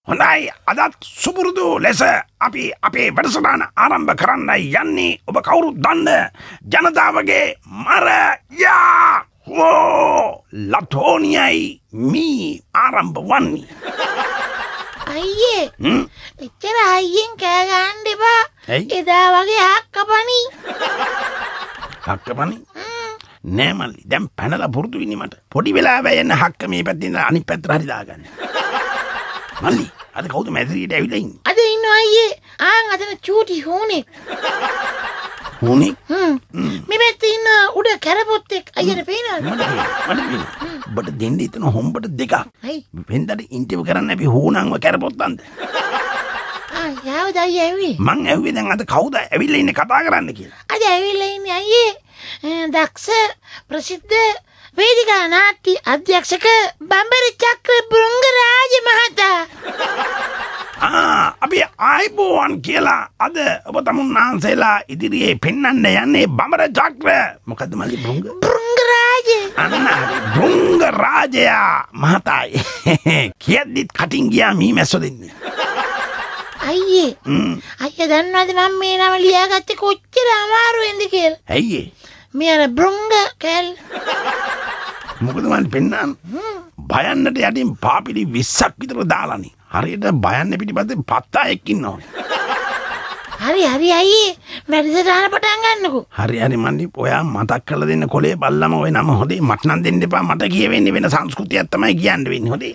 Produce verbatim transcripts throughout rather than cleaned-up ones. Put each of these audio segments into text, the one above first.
හොඳයි අදත් සුපුරුදු ලෙස අපි අපේ වැඩසටහන ආරම්භ කරන්නයි යන්නේ. ඔබ කවුරුත් දන්න ජනතාවගේ මරයා හෝ ලතෝනියයි මී ආරම්භ වන්නේ. අයියේ එච්චර අයියෙන් කෑ ගන්න එපා. එදා වගේ හක්කපනි. හක්කපනි? නෑ මල්ලි දැන් පැනලා පුරුදු වෙන්නේ මට. පොඩි වෙලාවෙ යන හක්ක මේ පැත්තෙන් අනිත් පැත්තට හරි දාගන්න. මල්ලි අද කවුද මැදිරියට ඇවිල්ලා ඉන්නේ? අද ඉන්නවා අයියේ. ආන් අතන චූටි හෝනෙක්. හෝනෙක්? හ්ම්. මේ පැත්තේ ඉන්න උඩ කැරපොත්තෙක් අයියට පේනවද? මට පේනවා. ඔබට දෙන්න හිතන හොම්බට දෙකක්. වෙන්දට ඉන්ටර්විව් කරන්න අපි හෝනන්ව කැරපොත්තන්ද? ආ යාවද අයියේ ඇවිල්ලා? මං ඇහුවේ දැන් අද කවුද ඇවිල්ලා ඉන්නේ කතා කරන්න කියලා. අද ඇවිල්ලා ඉන්නේ අයියේ දක්ෂ ප්‍රසිද්ධ වේදිකා නාට්‍ය අධ්‍යක්ෂක බඹර චක්‍ර බෘංගරාජ මහතා. ආ අපි ආයිබෝවන් කියලා අද ඔබ තමුන්නාන්සේලා ඉදිරියේ පෙන්වන්න යන්නේ බඹර චක්‍ර මොකද්ද මල්ලි බෘංග බෘංගරාජ අන්න හරි බෘංගරාජයා මහතායි කියද්දිත් කටින් ගියා මී මැස්සෝ දෙන්නේ. අයියේ අයියා දන්නවද මම මේ නම ලියාගත්තේ කොච්චර අමාරුවෙන්ද කියලා? ඇයි මේ අර බෘංග කැල් මොකද මන් පෙන්නම් බයන්නට යටින් පාපිලි විස්සක් විතර දාලානේ. හරියට බයන්න පිටිපස්සේ පත්තායෙක් ඉන්නවා. හරි හරි අයියේ වැඩසටහන පටන් ගන්නකෝ. හරි හරි මන්දි ඔයා මතක් කරලා දෙන්න කොලේ බල්ලම ඔය නම හොදේ මට නම් දෙන්න එපා. මට කියවෙන්නේ වෙන සංස්කෘතියක් තමයි කියන්න වෙන්නේ හොදේ.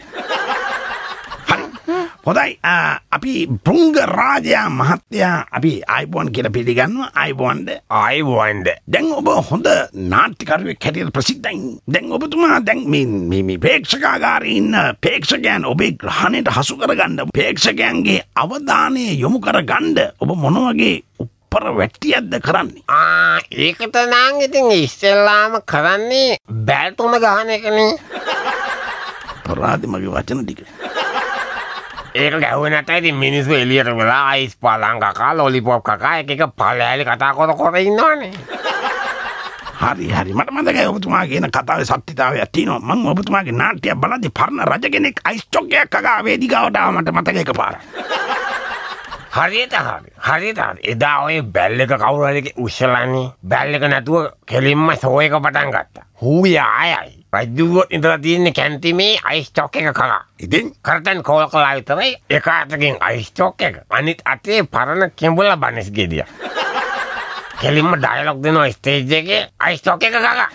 හොඳයි අපි බෘංගරාජයා මහත්තයා අපි ආයිබෝන් කියලා පිළිගන්නවා. ආයිබෝන්ද ආයිබෝන්ද දැන් ඔබ හොඳ නාට්‍යකරුවෙක් හැටියට ප්‍රසිද්ධයි. දැන් ඔබතුමා දැන් මේ මේ ප්‍රේක්ෂකාගාරයේ ඉන්න ප්‍රේක්ෂකයන් ඔබේ ග්‍රහණයට හසු කරගන්න ප්‍රේක්ෂකයන්ගේ අවධානය යොමු කරගන්න ඔබ මොන වගේ උප්පර වැට්ටියක්ද කරන්නේ? ආ ඒකට නම් ඉතින් ඉස්සෙල්ලාම කරන්නේ බැල්තුම ගහන එකනේ. පරාදි මගේ වචන ටික ඒක ගැහුවේ නැත්නම් ඉතින් මිනිස්සු එළියට වෙලා අයිස් පාලං කකා ලොලිපොප් කකා එක එක පළෑලි කතා කර කර ඉන්නවනේ. හරි හරි මට මතකයි ඔබතුමා කියන කතාවේ සත්‍යතාවයක් තියෙනවා. මම ඔබතුමාගේ නාට්‍යය බලද්දී පරණ රජ කෙනෙක් අයිස් චොක්කයක් කගා වේදිකාවට ආව මට මතක එකපාරක්. හරියට හරි හරියට හරි එදා ඔය බැල් එක කවුරු හරි උස්සලානේ. බැල් එක නැතුව කෙලින්ම ෂෝ එක පටන් ගත්තා. හූය ආයයි රජුවත් ඉඳලා තියෙන්නේ කැන්ටිමේ අයිස් චොක් එක කගා. ඉතින් කරටන් කෝල් කළා විතරයි එක අතකින් අයිස් චොක් එක අනිත් අතේ පරණ කෙඹුල බනස් ගෙඩිය. කෙලින්ම ඩයලොග් දෙනවා ස්ටේජ් එකේ අයිස් චොක් එක කගා.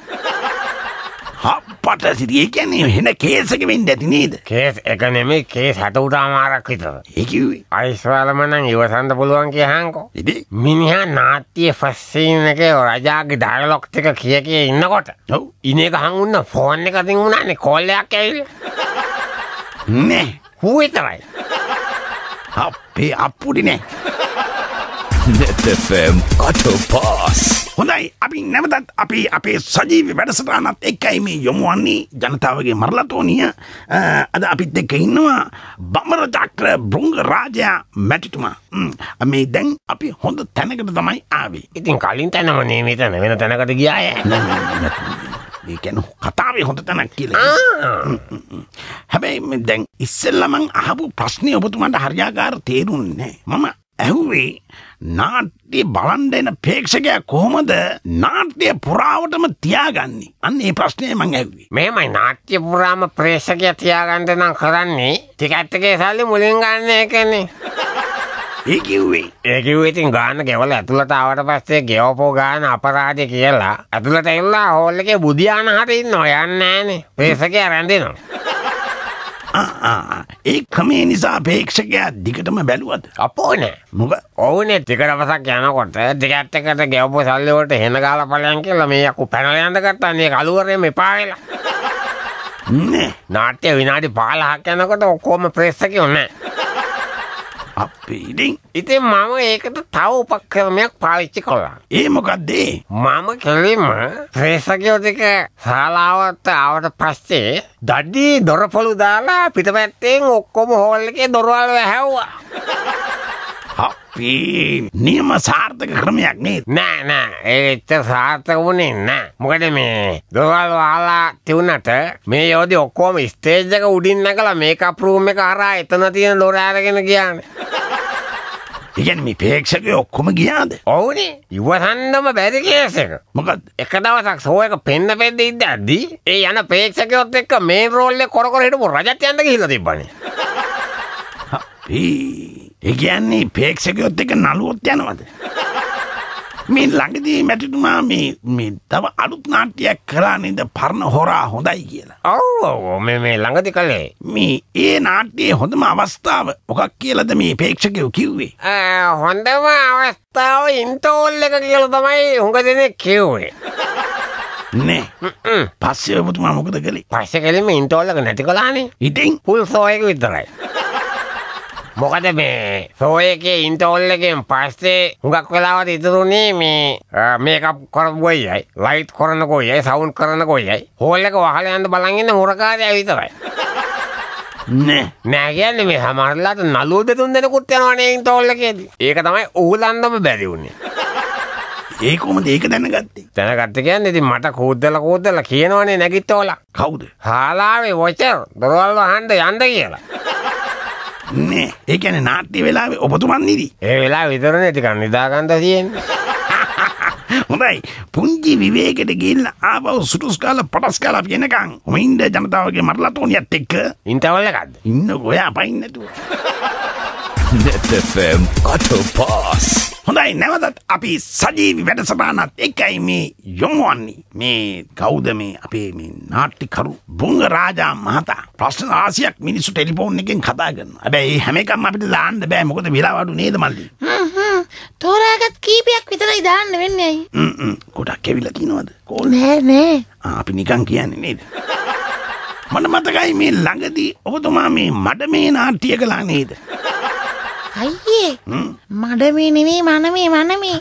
හප්පට සිරිය කියන්නේ වෙන කේස් එක වෙන්න ඇති නේද? කේස් එක නෙමෙයි කේස් හැටුට අමාරක් විතර. ඒ කිව්වේ අයිස් වලම නම් ඉවසන්න පුළුවන් කියහන්කෝ. ඉතින් මිනිහා නාට්‍ය ෆස්ට් සීන් එකේ රජාගේ ඩයලොග් ටික කිය කිය ඉන්නකොට ඔව් ඉනේක හංගුන්න ෆෝන් එක අතින් උනානේ කෝල් එකක් ඇවිල්ලා. නේ හූ විතරයි. අපේ අප්පුඩි නේ. net f m auto pass. හොඳයි අපි නැවතත් අපි අපේ සජීවී වැඩසටහනත් එක්කයි මේ යොමු වන්නේ ජනතාවගේ මරලතෝනිය. අද අපිත් එක්ක ඉන්නවා බඹර චක්‍ර බෘංගරාජයා මැතිතුමා. මේ දැන් අපි හොඳ තැනකට තමයි ආවේ. ඉතින් කලින් තැනම නේ මෙතන වෙන තැනකට ගියාය. ඒ කියන්නේ කතාවේ හොඳ තැනක් කියලා. හැබැයි දැන් ඉස්සෙල්ලා මං අහපු ප්‍රශ්නේ ඔබතුමාට හරියාකාර තේරුන්නේ නැහැ. මම ඇහුවේ නාට්‍ය බලන්න එන ප්‍රේක්ෂකයා කොහොමද නාට්‍ය පුරාවටම තියාගන්නේ? අන්න ඒ ප්‍රශ්නේ මං ඇහුවේ. මේමයි නාට්‍ය පුරාම ප්‍රේක්ෂකයා තියාගන්න නම් කරන්නේ ටිකට් එකේ සල්ලි මුලින් ගන්න එකනේ. ඒ කිව්වේ ඒ කිව්වේ ඉතින් ගාන ගෙවල ඇතුළට ආවට පස්සේ ගෙවපෝ ගාන අපරාධය කියලා ඇතුළට එල්ලා හෝල් එකේ බුදියාන හරි ඉන්නවා යන්නේ නැහනේ. ප්‍රේක්ෂකයා රැඳෙනවා. ඒ ක්‍රමේ නිසා ප්‍රේක්ෂකයා දිගටම බැලුවද? අපෝ නෑ. මොකද? ඔව්නේ ටික දවසක් යනකොට ටිකට් එකට ගෙවපෝ සල්ලි වලට හෙන ගාලා ඵලයන් කියලා මේ යකු පැනලා යන්න ගත්තා නේ කලුවරේම එපා වෙලා. නේ නාට්‍ය විනාඩි පහළොවක් යනකොට ඔක්කොම ප්‍රේක්ෂකයෝ නෑ. අපේ ඉතින් ඉතින් මම ඒකට තව උපක්‍රමයක් පාවිච්චි කළා. ඒ මොකද්ද? මම කෙලින්ම ප්‍රේක්ෂකයෝ ටික ශාලාවට ආවට පස්සේ දඩි දොරපොළු දාලා පිටපැත්තෙන් ඔක්කොම හෝල් එකේ දොරවල් වැහැව්වා. අපේ නියම සාර්ථක ක්‍රමයක් නේද? නෑ නෑ ඒ එච්චර සාර්ථක වුණේ නෑ. මොකද මේ දොරවල් වහලා තියුණට මේ යෝධි ඔක්කොම ස්ටේජ් එක උඩින් නැගලා මේකප් රූම් එක හරහා එතන තියෙන දොර අරගෙන ගියානේ. ඒ කියන්නේ මේ ප්‍රේක්ෂකයෝ ඔක්කොම ගියාද? ඔව්නේ. ඉවසන්නම බැරි කේස් එක. මොකද්ද? එක දවසක් ෂෝ එක පෙන්න පෙන්න ඉඳද්දී ඒ යන ප්‍රේක්ෂකයොත් එක්ක මේන් රෝල් එක කර කර හිටපු රජත් යන්න ගිහිල්ලා තිබ්බනේ. ඒ කියන්නේ ප්‍රේක්ෂකයොත් එක්ක නළුවොත් යනවද? මේ ළඟදී මැතිතුමා මේ මේ තව අලුත් නාට්‍යයක් කරා නේද පරණ හොරා හොඳයි කියලා. ඔව් ඔව් මේ මේ ළඟදී කළේ. මේ ඒ නාට්‍යයේ හොඳම අවස්ථාව මොකක් කියලාද මේ ප්‍රේක්ෂකයෝ කිව්වේ? හොඳම අවස්ථාව ඉන්ටෝල් එක කියලා තමයි හුඟ දෙනෙක් කිව්වේ. නේ. පස්සේ ඔබතුමා මොකද කළේ? පස්සේ කළේ ඉන්ටෝල් එක නැති කළානේ. ඉතින් ෆුල් ෂෝ එක විතරයි. මොකද මේ ෂෝ එකේ ඉන්ටෝල් එකෙන් පස්සේ හුඟක් වෙලාවට ඉතුරුනේ මේ මේකප් කරපු ගොයියයි, ලයිට් කරන ගොයියයි, සවුන්ඩ් කරන ගොයියයි. හෝල් එක වහලා යන්න බලන් ඉන්න මුරකාරයා විතරයි. නේ. නෑ කියන්නේ මේ සමහරලාට නළුව දෙතුන් දෙනෙකුත් යනවනේ ඉන්ටෝල් එකේදී. ඒක තමයි උහුලන්නම බැරි වුනේ. ඒ කොහොමද ඒක දැනගත්තේ? දැනගත්ත කියන්නේ ඉතින් මට කෝද්දලා කෝද්දලා කියනවනේ නැගිට්ටෝලා. කවුද? හාලාවේ වොචර් දොරවල් වහන්න යන්න කියලා. නේ. ඒ කියන්නේ නාට්‍ය වෙලාවේ ඔබතුමන් නිදි. ඒ වෙලාව විතරනේ ටිකක් නිදා ගන්න තියෙන්නේ. හොඳයි. පුංචි විවේකෙට ගිහිල්ලා ආපහු සුටුස් කාලා පටස් කාලා වෙනකන් ඔමින්ද ජනතාවගේ මරලාතෝනියත් එක්ක ඉන්ටර්වල් එකක්ද? ඉන්නකෝ ඔයා පයින් නැතුව. net f m Auto Pass. හොඳයි නැවතත් අපි සජීවී වැඩසටහනත් එක්කයි මේ යොමු වන්නේ. මේ කවුද මේ අපේ මේ නාට්‍යකරු බුංග රාජා මහතා ප්‍රශ්න රාශියක් මිනිස්සු ටෙලිෆෝන් එකෙන් කතා කරනවා. හැබැයි හැම එකක්ම අපිට දාන්න බෑ මොකද වෙලාව අඩු නේද මල්ලි? හ්ම් හ්ම් තෝරාගත් කීපයක් විතරයි දාන්න වෙන්නේ අයි. හ්ම් හ්ම් ගොඩක් ඇවිල්ලා තිනවද? කෝල් නෑ නෑ. ආ අපි නිකන් කියන්නේ නේද? මට මතකයි මේ ළඟදී ඔබතුමා මේ මඩ මේ නාට්‍ය කළා නේද? අයියේ මඩ මේ නෙමෙයි මනමේ මනමේ.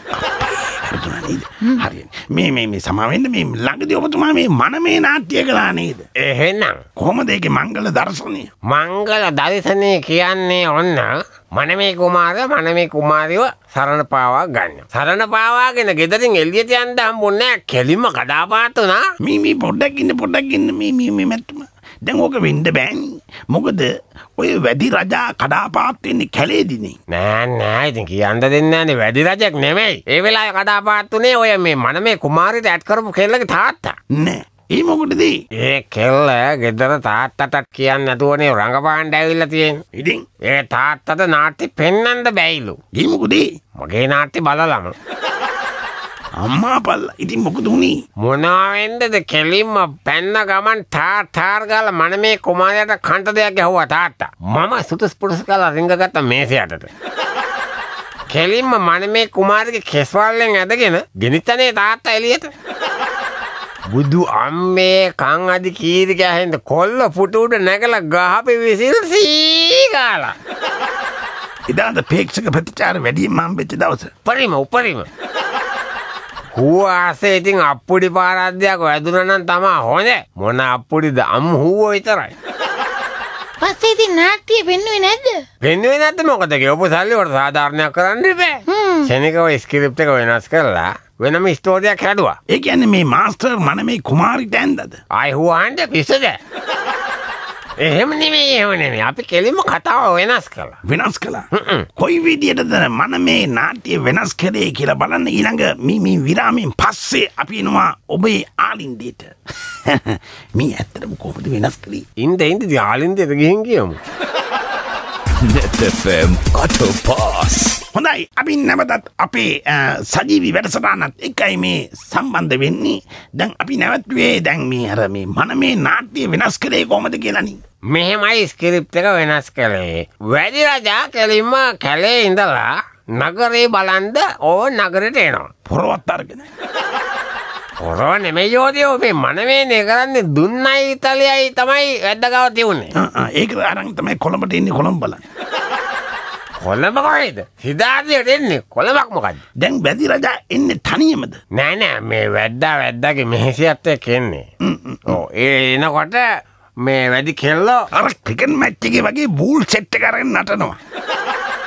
හරි. මේ මේ මේ සමාවෙන්න මේ ළඟදී ඔබතුමා මේ මනමේ නාට්‍ය කළා නේද? එහෙනම් කොහොමද ඒකේ මංගල දර්ශනය? මංගල දර්ශනය කියන්නේ ඔන්න මනමේ කුමාරය මනමේ කුමාරිව සරණ පාවා ගන්න. සරණ පාවාගෙන ගෙදරින් එළියට යන්න හම්බුන්නේ නැහැ. කෙලින්ම කඩාපාත් වුණා. මේ මේ පොඩ්ඩක් ඉන්න පොඩ්ඩක් ඉන්න මේ මේ මේ මැට්ටුමා. දැන් ඕක වෙන්න බෑනේ. මොකද ඔය වැඩි රජා කඩාපාත් වෙන්නේ කැලේදීනේ. නෑ නෑ ඉතින් කියන්න දෙන්නේ නෑනේ වැඩි රජෙක් නෙමෙයි. ඒ වෙලාවේ කඩාපාත් උනේ ඔය මේ මනමේ කුමාරිට ඇඩ් කරපු කෙල්ලගේ තාත්තා. නෑ. ඒ මොකටද? ඒ කෙල්ල ගෙදර තාත්තටත් කියන්නේ නැතුවනේ රංගපාන්න ඇවිල්ලා තියෙන්නේ. ඉතින් ඒ තාත්තට නාට්‍ය පෙන්වන්න බැයිලු. ඒ මොකද? මගේ නාට්‍ය බලලම. අම්මා පල්ලා ඉතින් මොකද උනේ? මොනවා වෙන්නද කෙලින්ම පැන්න ගමන් තාර් තාර් ගාලා මනමේ කුමාරයාට කන්ට දෙයක් ගැහුවා තාත්තා. මම සුතුස් පුරුස් කාලා රිංගගත්ත මේසයටට. කෙලින්ම මනමේ කුමාරගේ කෙස්වල්ලෙන් ඇදගෙන ගෙනිච්චනේ තාත්තා එළියට. බුදු අම්මේ කන් අදි කීරි ගහෙන්ද කොල්ල පුටු උඩ නැගලා ගහපි විසිල් සීගාලා. ඉදාද ප්‍රේක්ෂක ප්‍රතිචාර වැඩියෙන් හම්බෙච්ච දවස. උපරිම උපරිම. හුවාසේ ඉතින් අප්පුඩි පාරාද්දයක් වැදුනා නම් තමා හොඳ. මොන අප්පුඩිද අම් හුව විතරයි. පස්සේ ඉතින් නාට්‍ය පෙන්නුවේ නැද්ද? පෙන්නුවේ නැද්ද මොකද කියපු සල්ලි වලට සාධාරණයක් කරන්න බෑ. ශනිකව ස්ක්‍රිප්ට් එක වෙනස් කරලා වෙනම ස්ටෝරියක් හැදුවා. ඒ කියන්නේ මේ මාස්ටර් මනමේ කුමාරිට ඇන්දද? ආයි හුවාන්ට පිස්සද? එහෙම නෙමෙයි එහෙම නෙමෙයි. අපි කෙලින්ම කතාව වෙනස් කළා. වෙනස් කළා. කොයි විදියටද මනමේ නාට්‍ය වෙනස් කරේ කියලා බලන්න ඊළඟ මේ මේ විරාමයෙන් පස්සේ අපි එනවා ඔබේ ආලින්දේට. මේ ඇත්තටම කොහොමද වෙනස් කරේ? ඉඳ ඉඳ ආලින්දේට ගිහින් කියමු. net f m Auto Pass. හොඳයි අපි නැවතත් අපේ සජීවී වැඩසටහනත් එක්කයි මේ සම්බන්ධ වෙන්නේ. දැන් අපි නැවතුනේ දැන් මේ අර මේ මනමේ නාට්‍ය වෙනස් කරේ කොහොමද කියලානේ. මෙහෙමයි ස්ක්‍රිප්ට් එක වෙනස් කළේ. වැඩි රජා කෙලින්ම කැලේ ඉඳලා නගරේ බලන්ද ඕ නගරෙට එනවා. පොරවත් අරගෙන. පොරව නෙමෙයි යෝධයෝ මේ මනමේනේ කරන්නේ දුන්නයි ඉතාලියයි තමයි වැද්දගාව තියුනේ. ඒක අරන් තමයි කොළඹට එන්නේ කොළඹ බලන්න. කොළඹ කොහෙද? සිද්ධාර්ථයට එන්නේ කොළඹක් මොකද්ද? දැන් වැඩි රජා එන්නේ තනියමද? නෑ නෑ මේ වැද්දා වැද්දාගේ මෙහෙසියත් එක්ක එන්නේ. ඔව් ඒ එනකොට මේ වැඩි කෙල්ලෝ අර ක්‍රිකට් මැච් එකේ වගේ බූල් සෙට් එක අරගෙන නටනවා.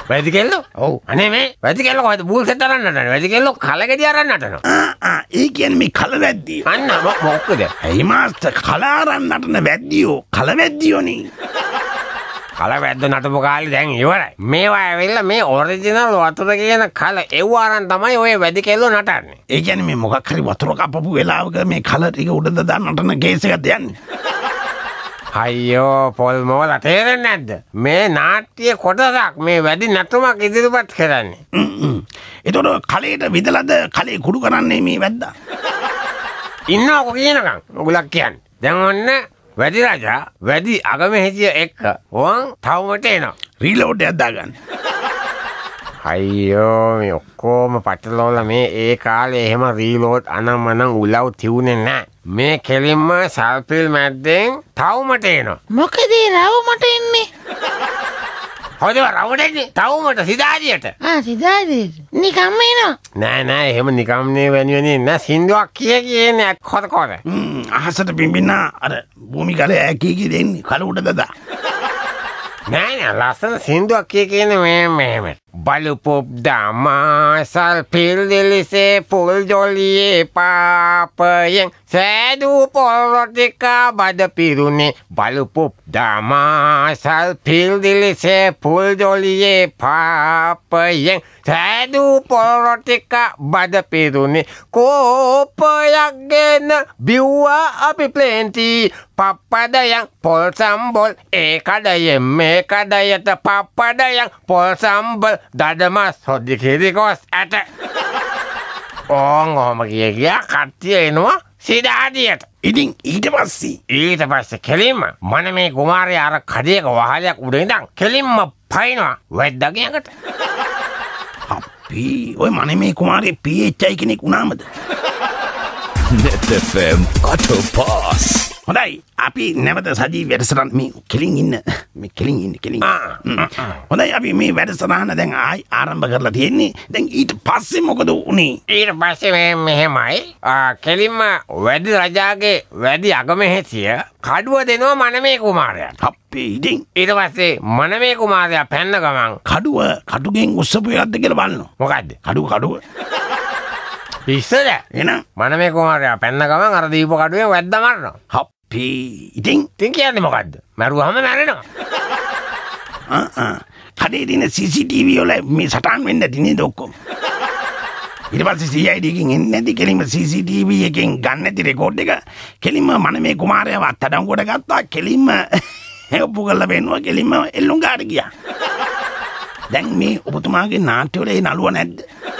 වැඩි කෙල්ලෝ? ඔව්. අනේ මේ වැඩි කෙල්ලෝ කොහෙද බූල් සෙට් අරන් නටන්නේ? වැඩි කෙල්ලෝ කලගෙඩි අරන් නටනවා. ආ ආ ඒ කියන්නේ මේ කල වැද්දියෝ. අන්න මොකද? ඇයි මාස්ටර් කල අරන් නටන වැද්දියෝ කල වැද්දියෝනේ. කල වැද්ද නටපු කාලේ දැන් ඉවරයි. මේවා ඇවිල්ලා මේ ඔරිජිනල් වතුර කියන කල එව්ව අරන් තමයි ඔය වැඩි කෙල්ලෝ නටන්නේ. ඒ කියන්නේ මේ මොකක් හරි වතුර කපපු වෙලාවක මේ කල ටික උඩද දාන්න නටන කේස් එකක්ද යන්නේ. අයියෝ පොල් මොල තේරෙන්නේ නැද්ද? මේ නාට්‍ය කොටසක් මේ වැඩි නටුමක් ඉදිරිපත් කරන්නේ. ඒතකොට කලයට විදලාද කලේ කුඩු කරන්නේ මේ වැද්දා. ඉන්නකො කියනකම් ඔගලක් කියන්නේ. දැන් ඔන්න වැඩි රජා වැඩි අගමැහිතිය එක්ක වොන් තවමට එනවා. රීලෝඩ් එකක් දාගන්න. අයියෝ මේ ඔක්කොම පටලවලා මේ ඒ කාලේ එහෙම රීලෝඩ් අනම්මනම් උලව් තියුනේ නැහැ. මේ කෙලින්ම සල්පිල් මැද්දෙන් තවමට එනවා. මොකද ඒ රවුමට එන්නේ? හොදව රවුඩෙන්නේ තවමට සිතාදියට. ආ සිතාදියට. නිකම්ම එනවා. නෑ නෑ එහෙම නිකම් නේ වෙනුවෙන්නේ නෑ සින්දුවක් කිය කියන්නේ කොත කොත. හ්ම් අහසට පිම්බින්න අර භූමි කලේ ඇකී කී දෙන්නේ කල උඩද දා. නෑ නෑ ලස්සන සින්දුවක් කිය කියන්නේ මේ මෙහෙම. බලුපොප් දමාසල් පිල්දිලිසේ පුල් ජොලියේ පාපයෙන් සෑදු පොල්රොටිකා බද පිරුණේ. බලුපොප් දමාසල් පිල්දිලිසේ පුල් ජොලියේ පාපයෙන් සෑදු පොල්රොටිකා බද පිරුණේ. කෝපයක් ගෙන බිව්වා අපි ප්ලේන්ටි පප්පදයන් පොල් සම්බොල් ඒකඩයෙන් මේකඩයට පප්පදයන් පොල් සම්බොල් දඩමස් හොද්දි කිරිකොස් ඇට. ඕන් ඔහොම කිය කියා කට්ටිය එනවා සිතාදියට. ඉතින් ඊට පස්සේ ඊට පස්සේ කෙලින්ම මන මේ කුමාරයා අර කඩේක වහලයක් උඩ ඉඳන් කෙලින්ම පයින්නවා වැද්දාගේ ඇඟට. අපි ඔය මනේ මේ කුමාරේ පී එච් ආයි කෙනෙක් වුණාමද? net f m Auto Pass. හොඳයි අපි නැවත සජීවී වැඩසටහන මේ කෙලින් ඉන්න මේ කෙලින් ඉන්න කෙලින්. හොඳයි අපි මේ වැඩසටහන දැන් ආයි ආරම්භ කරලා තියෙන්නේ. දැන් ඊට පස්සේ මොකද උනේ? ඊට පස්සේ මේ මෙහෙමයි කෙලින්ම වැඩි රජාගේ වැඩි අගමැහිතිය කඩුව දෙනවා මනමේ කුමාරයාට. අපේ ඉතින් ඊට පස්සේ මනමේ කුමාරයා පැන්න ගමන් කඩුව කඩුගෙන් උස්සපු එකක්ද කියලා බලනවා. මොකද්ද? කඩුව කඩුව. ඉස්සර එහෙනම් මනමේ කුමාරයා පැන්න ගමන් අර දීප කඩුවෙන් වැද්දා මරනවා. අපේ ඉතින් ඉතින් කියන්නේ මොකද්ද? මරුවාම මැරෙනවා. ආ ආ කඩේ දින සී සී ටී වී වල මේ සටහන් වෙන්න ඇති නේද ඔක්කොම. ඊට පස්සේ සී ආයි ඩී එකෙන් එන්නේ නැති කෙලින්ම සී සී ටී වී එකෙන් ගන්න නැති රෙකෝඩ් එක කෙලින්ම මනමේ කුමාරයාව අත්අඩංගුවට ගත්තා. කෙලින්ම ඔප්පු කරලා බෙන්නුවා. කෙලින්ම එල්ලුම් ගාට ගියා. දැන් මේ ඔබතුමාගේ නාට්‍ය වල ඒ නළුව නැද්ද?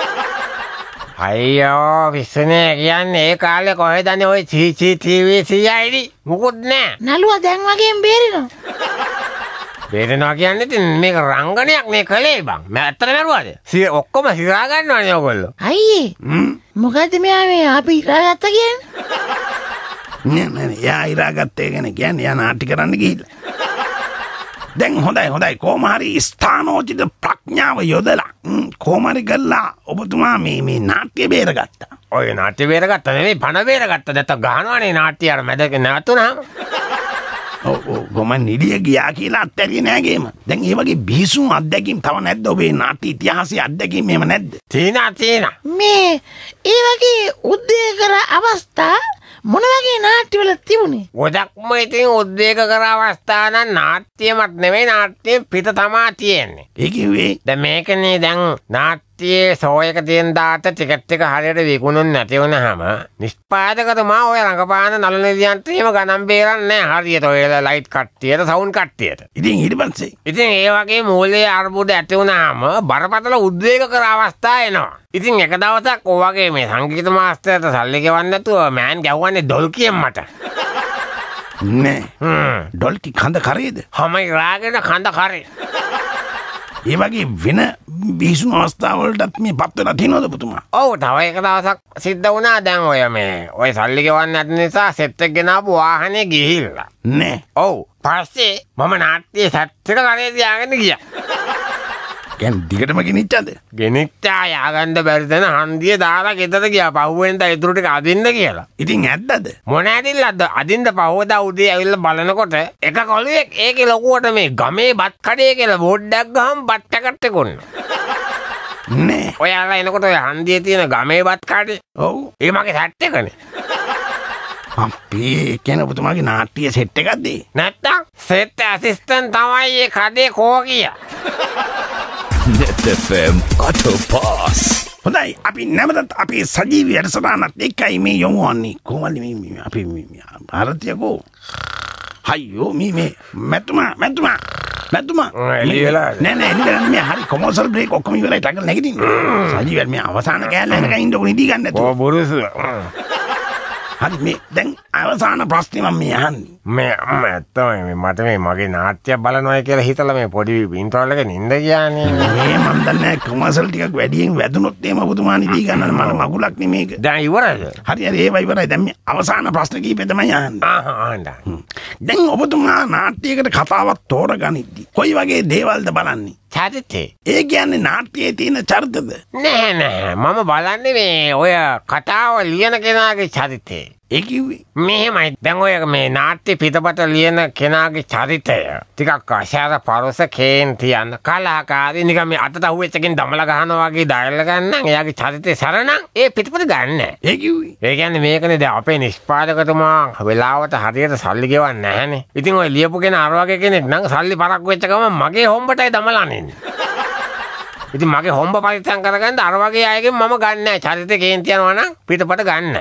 අයියෝ විශ්වනේ කියන්නේ ඒ කාලේ කොහෙදන්නේ ඔය සී සී ටී වී සී ආයි ඩී මොකුත් නෑ. නළුවා දැන් වගේම බේරෙනවා. බේරෙනවා කියන්නේ ඉතින් මේක රංගනයක් නේ කලේ බං. මම ඇත්තට මරුවාද? සිය ඔක්කොම හිරා ගන්නවනේ ඔයගොල්ලෝ. අයියේ මොකද්ද මෙයා මේ අපි ඉරාගත්ත කියන්නේ? නෑ නෑ යා ඉරාගත්තේ ගැන කියන්නේ යා නාට්‍ය කරන්න ගිහිල්ලා. දැන් හොඳයි හොඳයි කොහොම හරි ස්ථානෝචිත ප්‍රඥාව යොදලා කොහොම හරි ගල්ලා ඔබතුමා මේ මේ නාට්‍ය බේරගත්තා. ඔය නාට්‍ය බේරගත්තා නෙවෙයි පණ බේරගත්තා. නැත්නම් ගහනවනේ නාට්‍ය අර මැදක නැවතුනහම. ඔව් ඔව් ගොමන් නිදිය ගියා කියලා අත්හැරියේ නෑ ගේම. දැන් ඒ වගේ බිහිසුණු අත්දැකීම් තව නැද්ද ඔබේ නාට්‍ය ඉතිහාසයේ අත්දැකීම් එහෙම නැද්ද? තියෙනවා තියෙනවා. මේ ඒ වගේ උද්වේගකර අවස්ථා මොන වගේ නාට්‍යවල තිබුණේ? ගොඩක්ම ඉතින් උද්වේග කර අවස්ථා නම් නාට්‍යමත් නෙවෙයි නාට්‍යයෙන් පිට තමා තියෙන්නේ. ඒ කිව්වේ දැන් මේකනේ දැන් නාට්‍යයේ ෂෝ එක තියෙන දාට ටිකට් එක හරියට විකුණුන්නේ නැති වුනහම නිෂ්පාදකතුමා ඔය රංගපාන නළු නිලියන්ට එහෙම ගණන් බේරන්නේ නැහැ හරියට ඔය ලයිට් කට්ටියට සවුන්ඩ් කට්ටියට. ඉතින් ඊට පස්සේ ඉතින් ඒ වගේ මූල්‍ය අර්බුද ඇති වුනහම බරපතල උද්වේග කර අවස්ථා එනවා. ඉතින් එක දවසක් ඔය වගේ මේ සංගීත මාස්ටර්ට සල්ලි ගෙවන්න නැතුව මෑන් ගැව්වන්නේ ඩොල්කියෙන් මට. නෑ හ්ම් ඩොල්කි කඳ කරේද? හැම ඉරාගෙන කඳ කරේ. ඒ වගේ වෙන බිහිසුණු අවස්ථාවලටත් මේ පත් වෙලා තියෙනවද ඔබතුමා? ඔව් තව එක දවසක් සිද්ධ වුණා. දැන් ඔය මේ ඔය සල්ලි ගෙවන්න නැති නිසා සෙට් එක ගෙනාපු වාහනේ ගිහිල්ලා. නෑ ඔව් පස්සේ මම නාට්‍යයේ සෙට් එක කරේ තියාගෙන ගියා. ගැන් දිගටම ගෙනිච්චද ගෙනෙක්චා යාගන්ඩ බැරිතන හන්දිය දාලා ගෙතද කිය පහුවෙන්ට ඉතුරට අදින්න කියලා. ඉතින් ඇද්දද මොන ඇතිල් අද අදින්ට පහෝද උදේ ඇවිල්ල බලනකොට එක කොළුවෙක් ඒක ලොකුවට මේ ගමේ බත් කඩේ කියලා බෝඩ්ඩක් ගහම් බට්ටකට්ට කොන්න. නෑ ඔයාලා එනකොට ඔය හන්දිය තියෙන ගමේ බත් කඩේ ඔව් ඒ මගේ සැට්ට කනේ. අපේ කියන ඔබතුමාගේ නාට්‍ය සෙට් එකක්ද නැත්තම් සෙට් ඇසිස්ටන්ට් තමයි ඒ කඩේ කෝ කිය. net f m Auto Pass. හොඳයි අපි නැවතත් අපේ සජීවී වැඩසටහනත් එක්කයි මේ යොමු වන්නේ. කොහොමද මේ අපි භාරතීයකෝ අයියෝ මේ මේ මැතුමා මැතුමා මැතුමා එළි වෙලා නෑ නෑ එළි වෙලා මේ හරි කොමර්ෂල් බ්‍රේක් ඔක්කොම ඉවරයි ටගල් නැගිටින්න. සජීවී මේ අවසාන කෑල්ල එනකන් ඉන්න ඕනේ ඉදී ගන්න නැතුව. ඕ බුරුසු හරි මේ දැන් අවසාන ප්‍රශ්නේ මම මේ අහන්නේ. මේ ඇත්තම මේ මට මේ මගේ නාට්‍යයක් බලනවා කියලා හිතලා මේ පොඩි ඉන්ටර්වල් එක නින්ද ගියානේ. මේ මන් දන්නේ කොමර්ෂල් ටිකක් වැඩියෙන් වැදුනොත් එහෙම ඔබතුමා නිදී ගන්න මම මගුලක් නේ මේක. දැන් ඉවරද? හරි හරි ඒව ඉවරයි. දැන් මේ අවසාන ප්‍රශ්න කීපේ තමයි අහන්නේ. ආහ් ආන්න. දැන් ඔබතුමා නාට්‍යයකට කතාවක් තෝරගනිද්දි කොයි වගේ දේවල්ද බලන්නේ? චරිතේ. ඒ කියන්නේ නාට්‍යයේ තියෙන චරිතද? නෑ නෑ මම බලන්නේ මේ ඔය කතාව ලියන කෙනාගේ චරිතේ. ඒ කිව්වේ මෙහෙමයි දැන් ඔය මේ නාට්‍ය පිටපත ලියන කෙනාගේ චරිතය ටිකක් අශාර පරස කේන් තියන්න කලාකාරී නිකන් මේ අතට අහුවෙච්ච එකෙන් දමලා ගහනවා වගේ ඩයල් ගන්න එයාගේ චරිතේ සරණම් ඒ පිටපත ගන්න. ඒ කිව්වේ ඒ කියන්නේ මේකනේ දැන් අපේ නිෂ්පාදකතුමා වෙලාවට හරියට සල්ලි ගෙවන්නේ නැහනේ. ඉතින් ඔය ලියපු කෙනා අර වගේ කෙනෙක් නම් සල්ලි පරක්කු වෙච්ච ගමන් මගේ හොම්බටයි දමලා අනින්නේ. ඉතින් මගේ හොම්බ පරිස්සම් කරගන්න අර වගේ අයගෙන් මම ගන්න නැහැ. චරිතේ කේන් තියනවා නම් පිටපත ගන්න.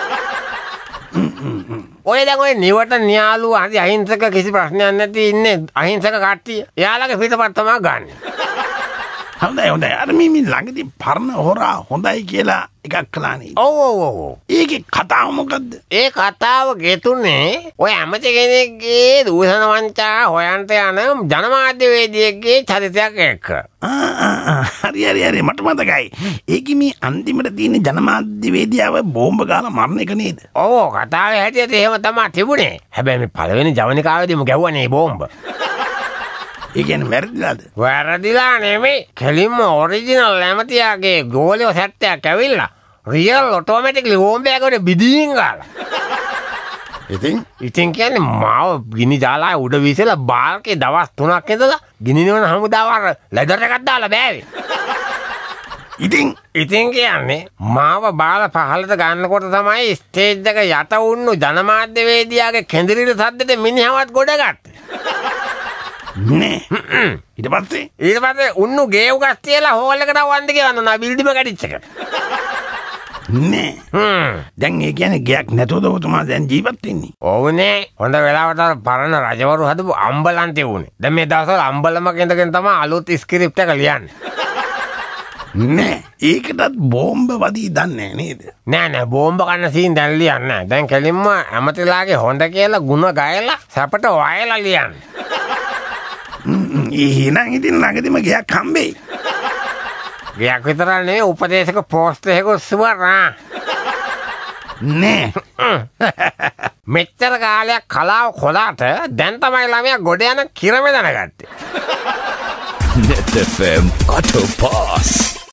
ඔය දැන් ඔය නිවට න්‍යාලු හරි අහිංසක කිසි ප්‍රශ්නයක් නැති ඉන්නේ අහිංසක කට්ටිය. එයාලගේ පිටපත් තමයි ගන්න. හොඳයි හොඳයි. අර මේ මේ ළඟදී පරණ හොරා හොඳයි කියලා එකක් කළානේ. ඔව් ඔව් ඔව්. ඒකේ කතාව මොකද්ද? ඒ කතාව ගෙතුනේ ඔය ඇමති කෙනෙක්ගේ දූෂණ වංචා හොයන්ට යන ජනමාධ්‍යවේදියෙක්ගේ චරිතයක් එක්ක. ආ ආ හරි හරි හරි මට මතකයි. ඒකේ මේ අන්තිමට තියෙන ජනමාධ්‍යවේදියාව බෝම්බ ගාලා මරණ එක නේද? ඔව් කතාවේ හැටියට එහෙම තමයි තිබුණේ. හැබැයි මේ පළවෙනි ජවනිකාවේදීම ගැව්වනේ බෝම්බ. ඒ කියන්නේ වැරදිලාද? වැරදිලා නෙමෙයි. කෙලින්ම ඔරිජිනල් ඇමතියාගේ ගෝලියෝ සෙට් එකක් ඇවිල්ලා රියල් ඔටෝමැටික්ලි බෝම්බයකට බිදීන් ගාලා. ඉතින් ඉතින් කියන්නේ මාව ගිනි දාලා උඩ විසලා බාල්කේ දවස් තුනක් ඉඳලා ගිනි නිවන හමුදාව අර ලෙදර් එකක් දාලා බෑවේ. ඉතින් ඉතින් කියන්නේ මාව බාල පහලට ගන්නකොට තමයි ස්ටේජ් එක යට වුණු ජනමාධ්‍යවේදියාගේ කෙඳිරිලි සද්දෙට මිනිහවත් ගොඩ ගත්තේ. නෑ ඊට පස්සේ ඊට පස්සේ උන්නු ගේව් ගස් තියලා හෝල් එකට වන්ද කියවන්න නා බිල්ඩිම කැඩිච්ච එක. නෑ හ්ම් දැන් ඒ කියන්නේ ගයක් නැතුවද ඔබතුමා දැන් ජීවත් වෙන්නේ? ඔව්නේ. හොඳ වෙලාවට අර පරණ රජවරු හදපු අම්බලන් තියුනේ. දැන් මේ දවස්වල අම්බලමක ඉඳගෙන තමයි අලුත් ස්ක්‍රිප්ට් එක ලියන්නේ. නෑ ඒකටත් බෝම්බ වදී දන්නේ නේද? නෑ නෑ බෝම්බ කන්න සීන් දැන් ලියන්නේ නෑ. දැන් කෙලින්ම ඇමතිලාගේ හොඳ කියලා ಗುಣ ගයලා සැපට වයලා ලියන්නේ. එහෙනම් ඉතින් ළඟදිම ගයක් හම්බෙයි. ගයක් විතර නෙවෙයි උපදේශක පෝස්ට් එකක සුවරා. නෑ මෙච්චර කාලයක් කලාව කොලාට දැන් තමයි ළමයා ගොඩ යන කිරම දැනගත්තේ. net f m Auto Pass.